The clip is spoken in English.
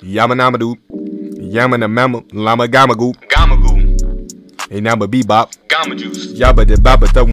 Yama nama doo. Yama na mama. Lama gama goo. Gamma goo. Hey, nama bebop. Gamma juice. Yabba de baba